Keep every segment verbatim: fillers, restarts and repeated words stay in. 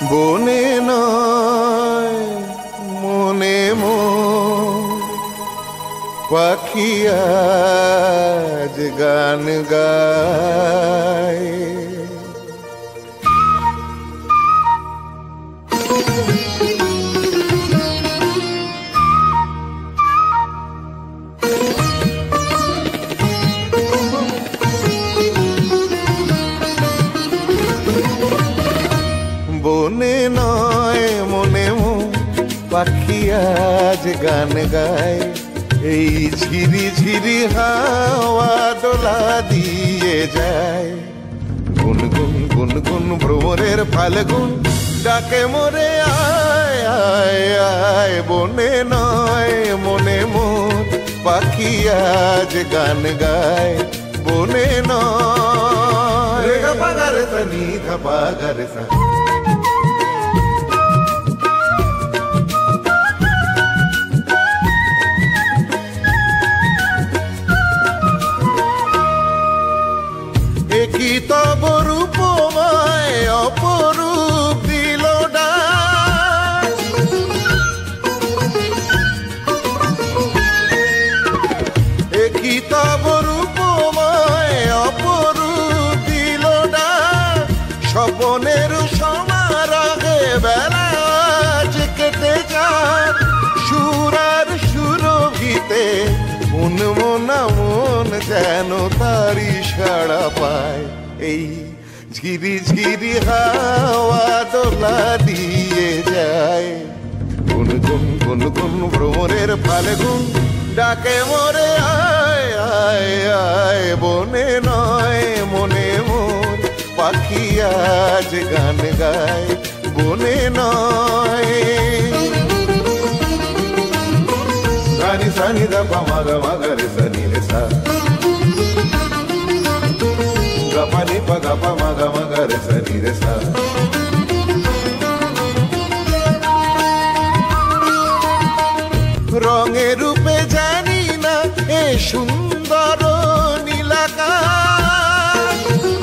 বনে নয় মনে মন পাখি আজ গান গায়। বনে নয় মনে মন পাখি আজ গান গায়, এই ঝিরি ঝিরি হাওয়া দোলা দিয়ে যায়। গুনগুন গুনগুন ভ্রমরের ফাল্গুন ডাকে মোরে আয় আয় আয়। বনে নয় মনে মন পাখি আজ গান গায়, বনে নয়। রে গা পা গা রে সা নি ধা পা গা রে সা। কি তব রূপময় অপরূপ দিল ডাক, কি তব রূপময় অপরূপ দিল ডাক। স্বপনের সমারোহে বেলা আজ কেটে যাক, সুরার সুরভিতে মন মনা মন যেন তারি সাড়া পায়। এই ঝিরি ঝিরি হাওয়া দোলা দিয়ে যায়। গুনগুন গুনগুন ভ্রমরের ফাল্গুন ডাকে মোরে আয় আয় আয়। বনে নয় মনে মন পাখি আজ গান গায়, বনে নয়। সানি সানি দা পা মা গা মা গা রে সা নি রে সা। গা পা নি পা গা পা মা গা মা গা রে সা নি রে সা। রঙে রূপে জানি না এ সুন্দর নীলাকাশ,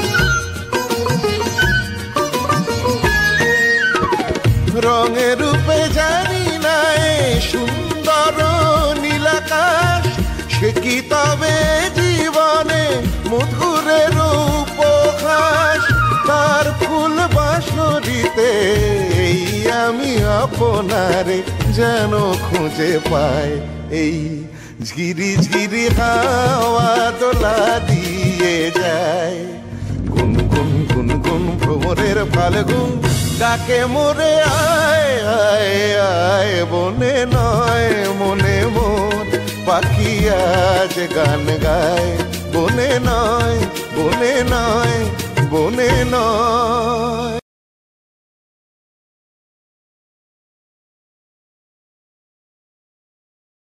রঙে রূপে জানি না এ সুন্দর নীলাকাশ। সে কি তবে জীবনে মধুরের উপহাস, তার ফুল বাঁশরিতে এই আমি আপনারে যেন খুঁজে পাই। এই ঝিরি ঝিরি হাওয়া দোলা দিয়ে যায়। গুনগুন গুনগুন ভ্রমরের ফাল্গুন ডাকে মোরে আয় আয় আয়। বনে নয় মনে মন পাখি আজ গান গায়, বনে নয় বনে নয় বনে নয়।